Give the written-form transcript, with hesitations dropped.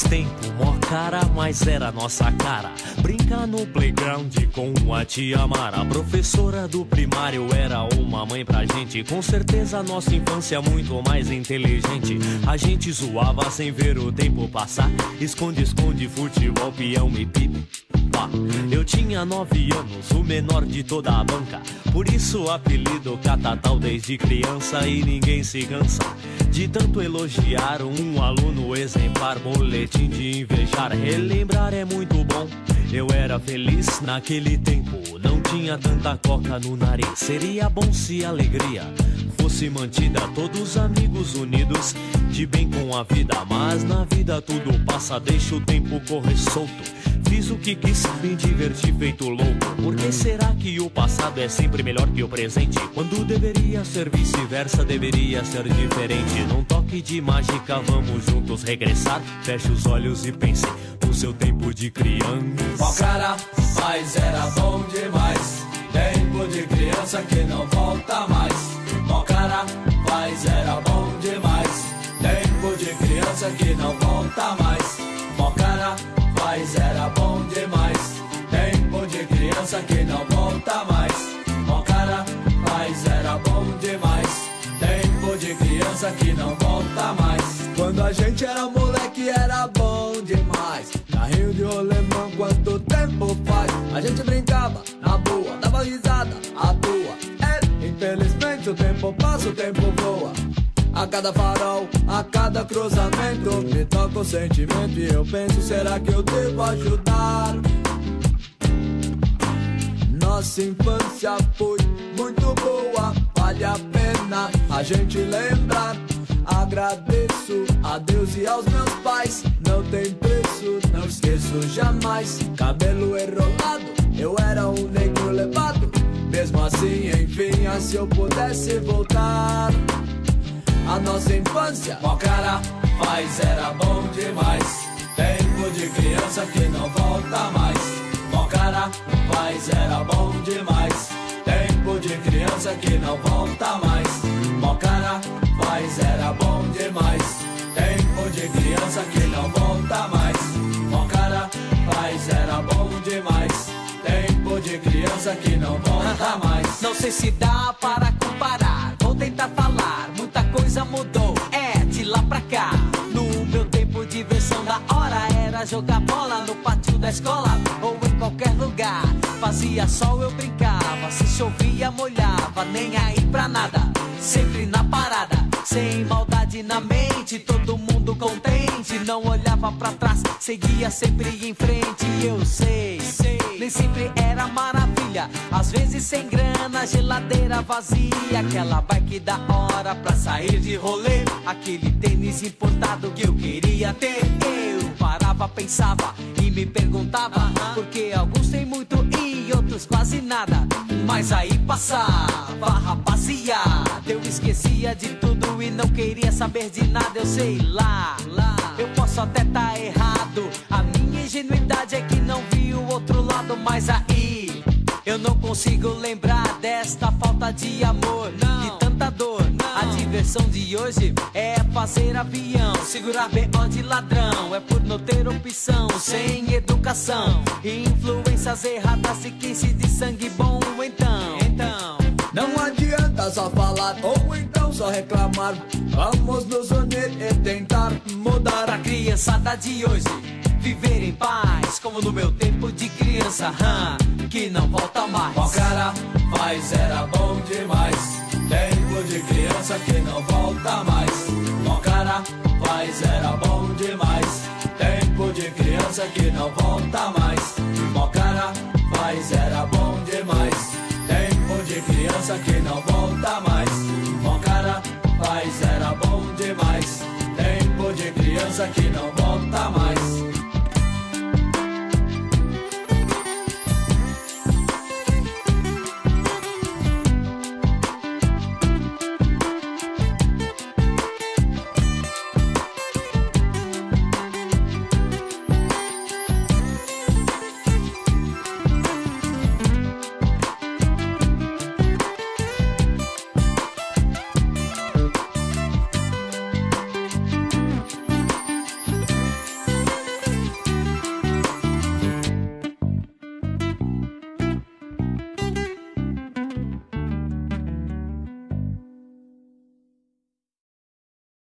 tempo, mó cara, mas era nossa cara. Brincar no playground com a tia Mara. Professora do primário era uma mãe pra gente. Com certeza nossa infância muito mais inteligente. A gente zoava sem ver o tempo passar. Esconde, esconde, futebol, peão e pipa. Eu tinha 9 anos, o menor de toda a banca. Por isso apelido Catatal desde criança. E ninguém se cansa de tanto elogiar um aluno exemplar. Boletim de invejar, relembrar é muito bom. Eu era feliz naquele tempo, não tinha tanta coca no nariz. Seria bom se a alegria fosse mantida, todos amigos unidos, de bem com a vida. Mas na vida tudo passa, deixa o tempo correr solto. Fiz o que quis, me diverti feito louco. Por que será que o passado é sempre melhor que o presente? Quando deveria ser vice-versa, deveria ser diferente. Num toque de mágica vamos juntos regressar. Feche os olhos e pense no seu tempo de criança. Ó cara, mas era bom demais. Tempo de criança que não volta mais. Ó cara, mas era bom demais. Tempo de criança que não volta mais. Ó cara, mas era bom demais. Tempo de criança que não volta mais. Ó cara, mas era bom demais. Tempo de criança que não volta mais. Quando a gente era moleque era bom demais. Carrinho de rolemã, quanto tempo faz? A gente brincava na boa, dava risada à toa. Infelizmente o tempo passa, o tempo voa. A cada farol, a cada cruzamento, me toca o sentimento e eu penso, será que eu devo ajudar? Nossa infância foi muito boa, vale a pena a gente lembrar. Agradeço a Deus e aos meus pais, não tem preço, não esqueço jamais. Cabelo enrolado, eu era um negro levado. Mesmo assim, enfim, se eu pudesse voltar a nossa infância, ó cara, mas era bom demais. Tempo de criança que não volta mais. Ó cara, mas era bom demais. Tempo de criança que não volta mais. Ó cara, mas era bom demais. Tempo de criança que não volta mais. Ó cara, mas era bom demais. Tempo de criança que não volta mais. Não sei se dá para comparar, vou tentar falar. Muita coisa mudou, de lá pra cá. No meu tempo, diversão da hora era jogar bola no pátio da escola ou em qualquer lugar. Fazia sol, eu brincava, se chovia, molhava, nem aí pra nada. Sempre na parada, sem maldade na mente, todo mundo contente. Não olhava pra trás, seguia sempre em frente. Eu sei, nem sempre era maravilha. Às vezes sem grana, geladeira vazia. Aquela bike da hora pra sair de rolê. Aquele tênis importado que eu queria ter. Eu parava, pensava e me perguntava porque alguns têm muito e outros quase nada. Mas aí passava, rapaziada, eu esquecia de tudo e não queria saber de nada. Eu sei lá, eu posso até tá errado. A minha ingenuidade é que não vi o outro lado. Mas aí eu não consigo lembrar desta falta de amor, de tanta dor. A diversão de hoje é fazer avião, segurar B.O. de ladrão. É por não ter opção, sem educação, influências erradas e quem se diz sangue bom. Então não adianta só falar ou então só reclamar. Vamos nos unir e tentar mudar. Pra criançada de hoje viver em paz, como no meu tempo de criança, que não volta mais. Ó cara, mas era bom demais. Tempo de criança que não volta mais. Ó cara, mas era bom demais. Tempo de criança que não volta mais. Ó cara, mas era bom